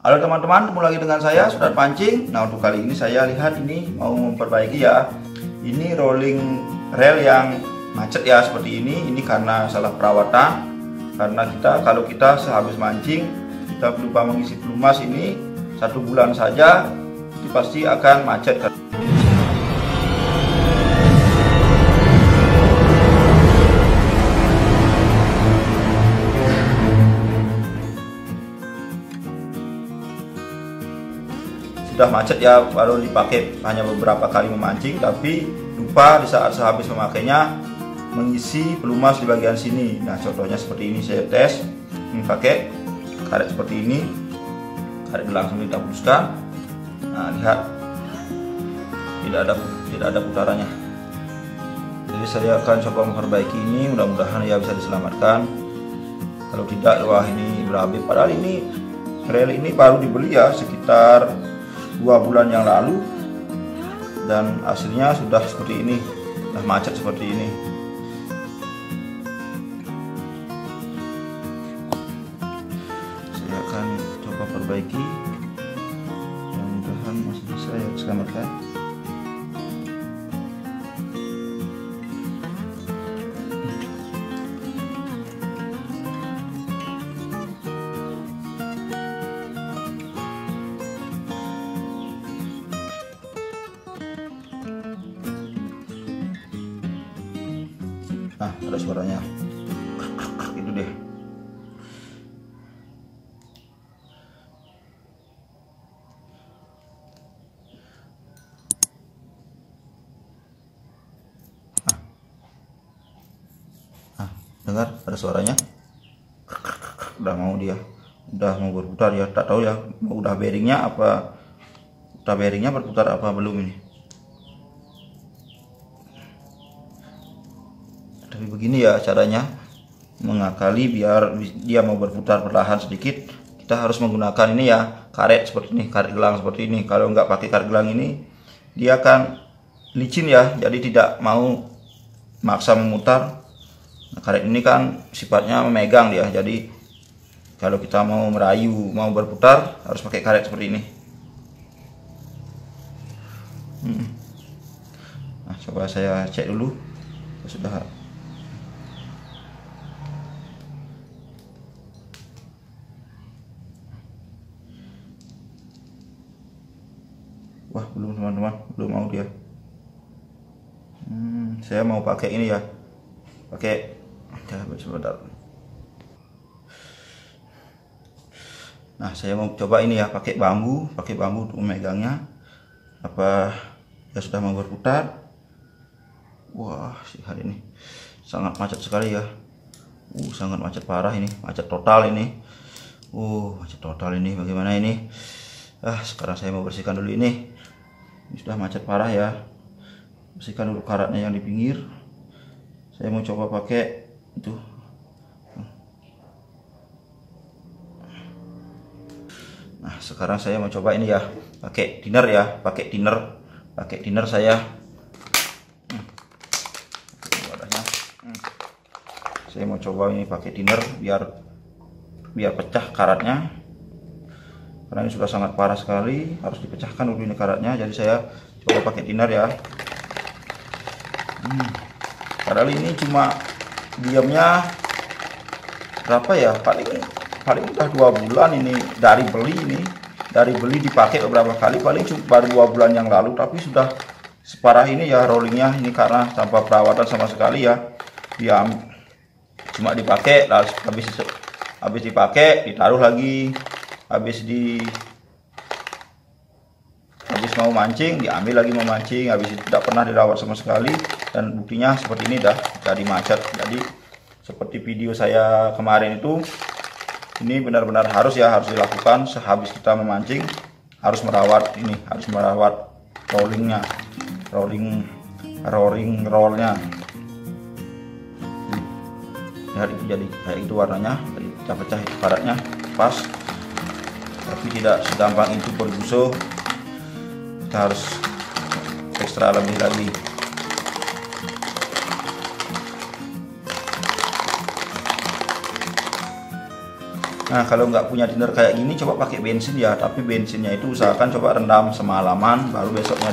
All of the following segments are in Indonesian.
Halo teman-teman, ketemu lagi dengan saya Sudar Pancing. Nah, untuk kali ini saya lihat ini mau memperbaiki ya. Ini rolling rail yang macet ya seperti ini. Ini karena salah perawatan. Karena kalau kita sehabis mancing kita lupa mengisi pelumas ini 1 bulan saja, ini pasti akan macet. Sudah macet ya, baru dipakai hanya beberapa kali memancing, tapi lupa di saat sehabis memakainya mengisi pelumas di bagian sini. Nah, contohnya seperti ini saya tes. Ini pakai karet seperti ini, karet langsung ditembuskan. Nah, lihat tidak ada putarannya. Jadi saya akan coba memperbaiki ini, mudah-mudahan ya bisa diselamatkan. Kalau tidak, wah ini berabe. Padahal ini rel ini baru dibeli ya sekitar 2 bulan yang lalu, dan hasilnya sudah seperti ini, sudah macet seperti ini. Saya akan coba perbaiki, mudah-mudahan masih bisa ya diselamatkan. Nah, ada suaranya. Itu deh. Dengar ada suaranya. Udah mau berputar ya. Tak tahu ya, udah bearingnya berputar apa belum ini. Tapi begini ya caranya mengakali biar dia mau berputar perlahan sedikit. Kita harus menggunakan ini ya, karet seperti ini, karet gelang seperti ini. Kalau nggak pakai karet gelang ini, dia akan licin ya, jadi tidak mau maksa memutar. Nah, karet ini kan sifatnya memegang dia, jadi kalau kita mau merayu, mau berputar harus pakai karet seperti ini. Nah, coba saya cek dulu. Sudah. Wah, belum teman-teman, belum mau dia. Saya mau pakai ini ya, pakai sebentar. Nah, saya mau coba ini ya, pakai bambu untuk memegangnya. Apa ya sudah mau berputar? Wah, lihat ini sangat macet sekali ya. Sangat macet parah ini, macet total ini. Macet total ini. Bagaimana ini? Sekarang saya mau bersihkan dulu ini. Ini sudah macet parah ya. Bersihkan dulu karetnya yang di pinggir. Saya mau coba pakai itu. Nah, sekarang saya mau coba ini ya, pakai thinner ya, pakai thinner saya. Saya mau coba ini pakai thinner biar pecah karetnya. Karena ini sudah sangat parah sekali, harus dipecahkan dulu ini karetnya. Jadi saya coba pakai thinner ya. Padahal ini cuma diamnya berapa ya? Paling udah 2 bulan ini dari beli dipakai beberapa kali. Paling cuma baru 2 bulan yang lalu, tapi sudah separah ini ya rollingnya. Ini karena tanpa perawatan sama sekali ya. Dia cuma dipakai, habis dipakai ditaruh lagi. Habis mau mancing diambil lagi, mau mancing, habis itu tidak pernah dirawat sama sekali, dan buktinya seperti ini dah jadi macet. Jadi seperti video saya kemarin itu, ini benar-benar harus dilakukan sehabis kita memancing, harus merawat rollingnya, rollnya. Lihat itu jadi kayak itu warnanya, pecah-pecah itu karetnya pas. Tapi tidak segampang itu berbuso, kita harus ekstra lebih lagi. Nah, kalau nggak punya thinner kayak gini, coba pakai bensin ya. Tapi bensinnya itu usahakan coba rendam semalaman, baru besoknya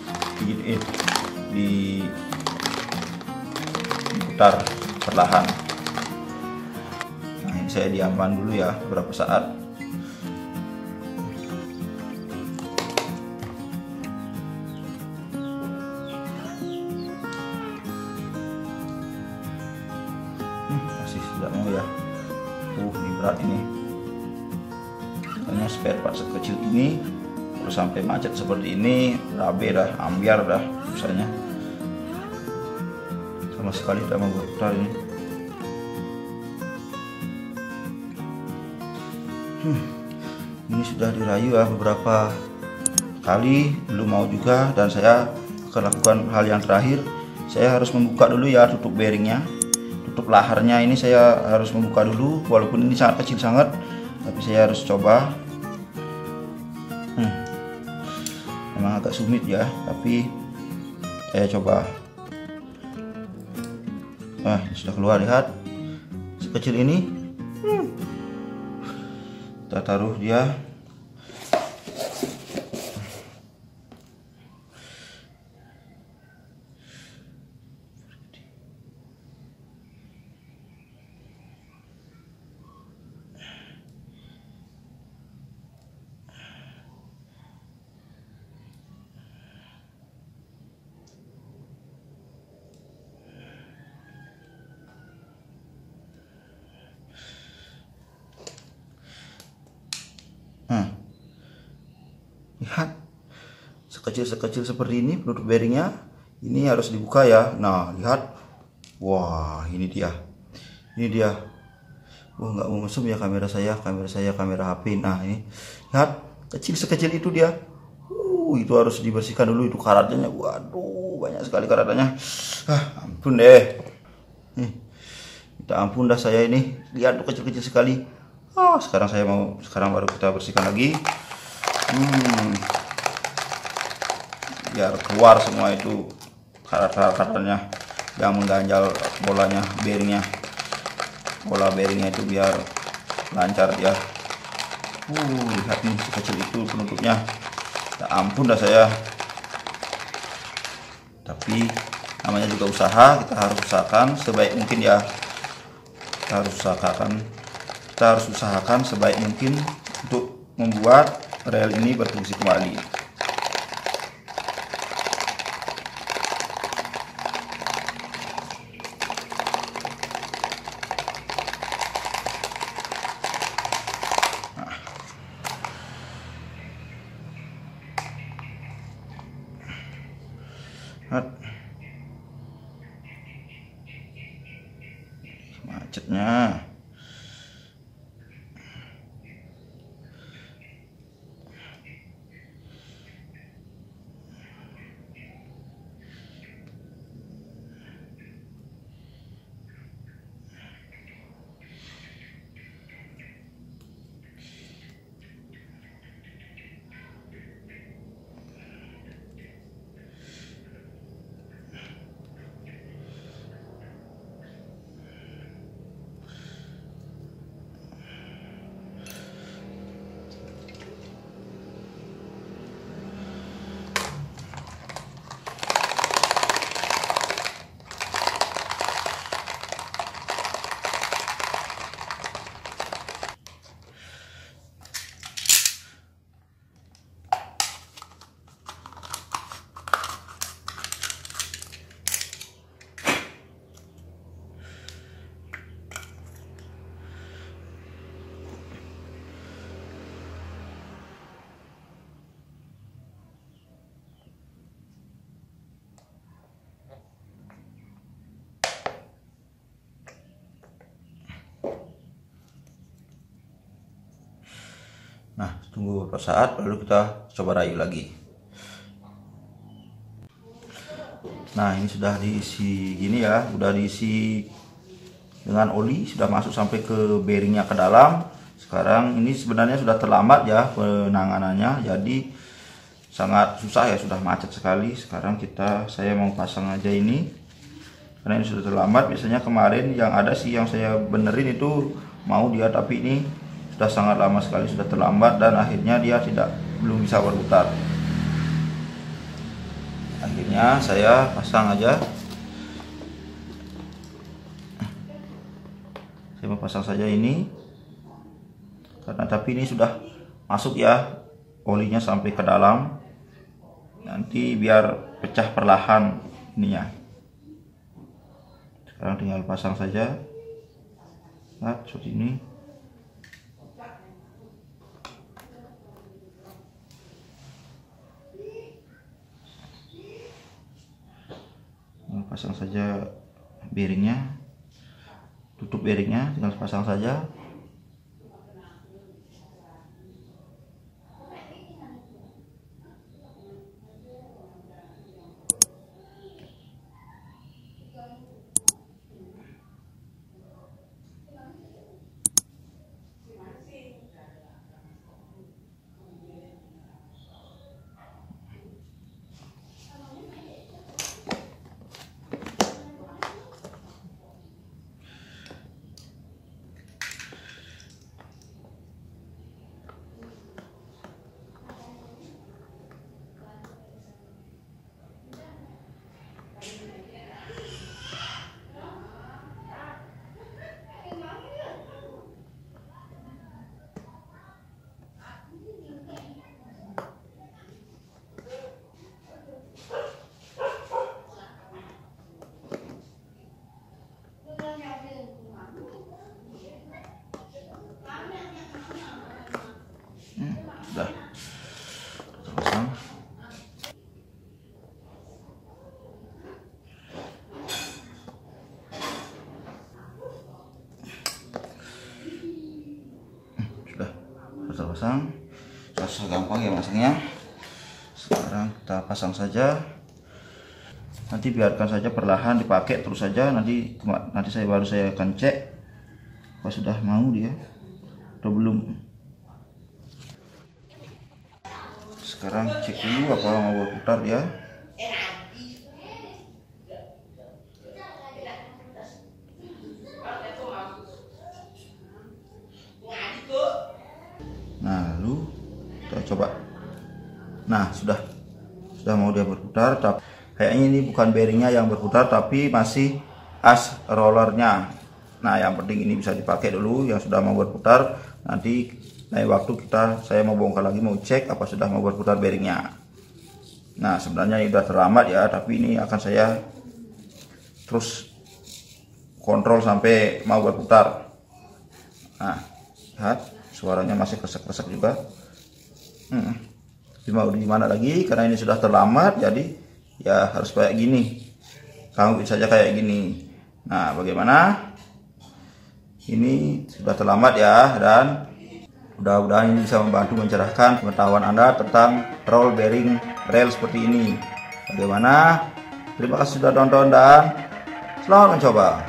diputar perlahan. Nah, ini saya diamkan dulu ya beberapa saat. Masih tidak mau ya. Ini berat ini. Hanya spare part sekecil ini, terus sampai macet seperti ini, berabe dah, ambiar dah, misalnya. Sama sekali tidak mau berputar ini. Ini sudah dirayu ya beberapa kali, belum mau juga, dan saya akan lakukan hal yang terakhir. Saya harus membuka dulu ya tutup bearingnya. Tutup laharnya ini saya harus membuka dulu, walaupun ini sangat kecil sangat, tapi saya harus coba. Memang agak sulit ya, tapi saya coba. Sudah keluar, lihat sekecil ini. Kita taruh dia. Lihat, sekecil seperti ini penutup bearingnya. Ini harus dibuka ya. Nah, lihat. Wah, ini dia. Wah, nggak mau mesum ya kamera saya, kamera HP. Nah, ini lihat, kecil sekecil itu dia. Itu harus dibersihkan dulu itu karatnya. Waduh, banyak sekali karatnya. Ampun deh. Minta ampun dah saya ini. Lihat tuh kecil-kecil sekali. Sekarang baru kita bersihkan lagi. Biar keluar semua itu karat-karatnya yang mengganjal bolanya, bola bearingnya itu, biar lancar dia. Lihat nih, sekecil itu penutupnya. Ya ampun dah saya. Tapi namanya juga usaha, kita harus usahakan sebaik mungkin ya. Kita harus usahakan sebaik mungkin untuk membuat rel ini berfungsi kembali. Macetnya. Nah, tunggu beberapa saat lalu kita coba rayu lagi. Nah, ini sudah diisi gini ya, sudah diisi dengan oli, sudah masuk sampai ke bearingnya ke dalam. Sekarang ini sebenarnya sudah terlambat ya penanganannya, jadi sangat susah ya, sudah macet sekali. Sekarang saya mau pasang aja ini karena ini sudah terlambat. Biasanya kemarin yang ada sih yang saya benerin itu mau dia, tapi ini sudah sangat lama sekali, sudah terlambat, dan akhirnya dia belum bisa berputar. Akhirnya saya pasang aja. Saya mau pasang saja ini, karena tapi ini sudah masuk ya olinya sampai ke dalam. Nanti biar pecah perlahan ininya. Sekarang tinggal pasang saja. Nah, seperti ini. Pasang saja bearingnya, tutup bearingnya, tinggal pasang saja. Sudah pasang. Sudah pasang. Sudah gampang ya masangnya. Sekarang kita pasang saja. Nanti biarkan saja perlahan, dipakai terus saja. Nanti saya akan cek apa sudah mau dia atau belum. Sekarang cek dulu apa mau berputar dia. Nah, lalu kita coba. Nah, sudah mau dia berputar. Tapi kayaknya ini bukan bearingnya yang berputar, tapi masih as rollernya. Nah, yang penting ini bisa dipakai dulu yang sudah mau berputar. Nanti lain waktu saya mau bongkar lagi, mau cek apa sudah mau berputar bearingnya. Nah, sebenarnya ini sudah terlambat ya, tapi ini akan saya terus kontrol sampai mau berputar. Nah, lihat suaranya masih kresek-kresek juga. Mau di mana lagi, karena ini sudah terlambat, jadi ya harus kayak gini, gangguin saja kayak gini. Nah, bagaimana? Ini sudah terlambat ya, dan mudah-mudahan ini bisa membantu mencerahkan pengetahuan Anda tentang roll bearing rel seperti ini. Bagaimana? Terima kasih sudah nonton dan selamat mencoba.